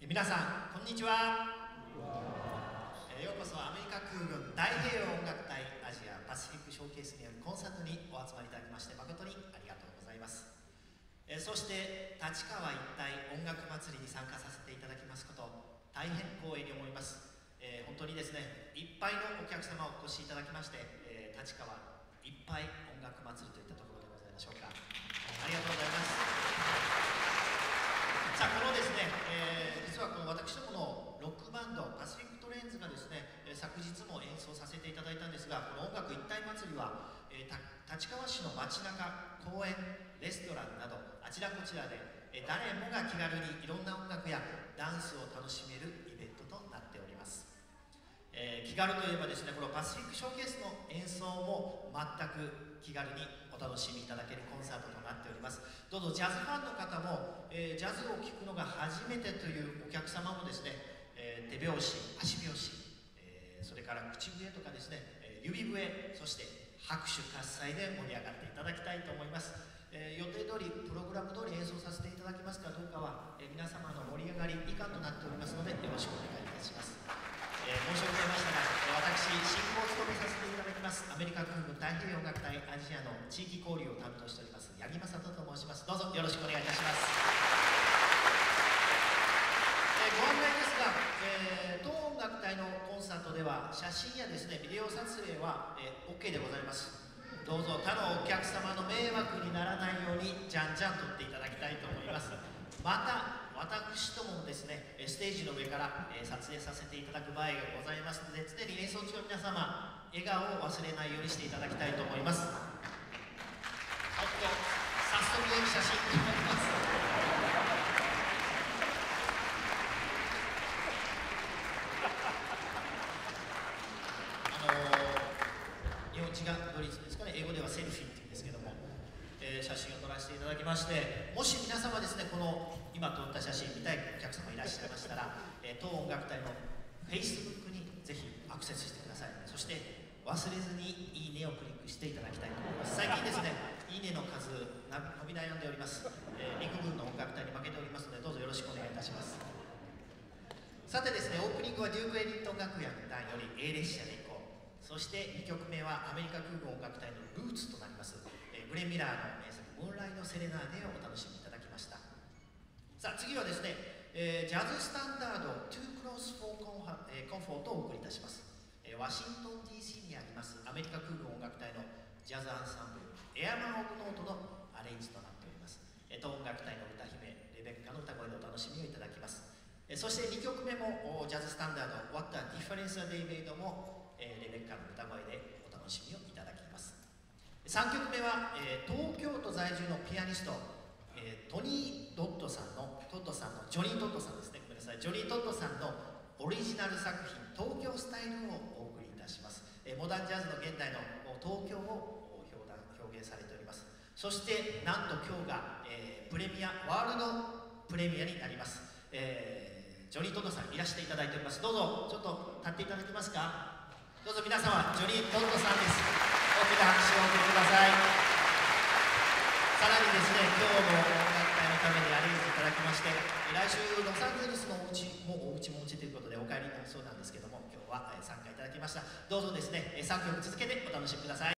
皆さんこんにちは。ようこそアメリカ空軍太平洋音楽隊アジアパシフィックショーケースによるコンサートにお集まりいただきまして誠にありがとうございます。そして立川一体音楽祭りに参加させていただきますこと大変光栄に思います。本当にですね、いっぱいのお客様をお越しいただきまして、立川いっぱい音楽祭りといったところでございましょうか。ありがとうございます。さあ、このですね、実はこの私どものロックバンドパシフィックトレインズがですね、昨日も演奏させていただいたんですが、この音楽一体祭りは、立川市の街中、公園、レストランなどあちらこちらで、誰もが気軽にいろんな音楽やダンスを楽しめるイベントとなっております。気軽といえばですね、このパシフィックショーケースの演奏も全く気軽にお楽しみいただけるコンサートとなっております。どうぞジャズファンの方も、ジャズを聴くのが初めてというお客様もですね、手拍子、足拍子、それから口笛とかですね、指笛、そして拍手喝采で盛り上がっていただきたいと思います。予定通りプログラム通り演奏させていただきますかどうかは、皆様の盛り上がり以下となっておりますのでよろしくお願いいたします。申し遅れましたが、私進行を務めさせていただきますアメリカ空軍太平洋音楽隊アジアの地域交流を担当しております八木正人と申します。どうぞよろしくお願いいたします。ご案内ですが、当音楽隊のコンサートでは写真やですねビデオ撮影は、OK でございます。どうぞ他のお客様の迷惑にならないようにじゃんじゃん撮っていただきたいと思います。また私どももですねステージの上から、撮影させていただく場合がございますので、常に演奏中の皆様笑顔を忘れないようにしていただきたいと思います。早速写真になります。日本違うドイツですかね、英語ではセルフィーって言うんですけども、写真を撮らせていただきまして、もし皆様ですねこの今撮った写真見たいお客様いらっしゃいましたら、当音楽隊の Facebook にぜひアクセスしてください。そして忘れずにいいねをクリックしていただきたいと思います。最近ですねいいねの数伸び悩んでおります。陸軍の音楽隊に負けておりますのでどうぞよろしくお願いいたします。さてですね、オープニングはデューク・エリントン楽団より A 列車で行こう、そして2曲目はアメリカ空軍音楽隊のルーツとなりますグレン・ミラーの名作ムーンライト・セレナーデをお楽しみいただきました。さあ次はですね、ジャズスタンダード Too Close for Comfort をお送りいたします。ワシントン DC にありますアメリカ空軍音楽隊のジャズアンサンブルエアマン・オブ・ノートのアレンジとなっております。当音楽隊の歌姫レベッカの歌声のお楽しみをいただきます。そして2曲目もジャズスタンダード What a Difference a Day Made もレベッカの歌声でお楽しみをいただきます。3曲目は、東京都在住のピアニスト、トニー・ドットさんのジョニー・ドットさんですね、ごめんなさい、ジョニー・ドットさんのオリジナル作品「東京スタイル」をお送りいたします。モダンジャズの現代の東京を表現されております。そしてなんと今日が、ワールドプレミアになります。ジョニー・ドットさんいらしていただいております。どうぞちょっと立っていただけますか。どうぞ皆様、ジョニー・ドットさんです。大きな拍手をお送りください。さらにですね、今日も音楽会のためにアレンジいただきまして、来週ロサンゼルスのお家もお家ということでお帰りになりそうなんですけども、今日は参加いただきました。どうぞですね3曲続けてお楽しみください。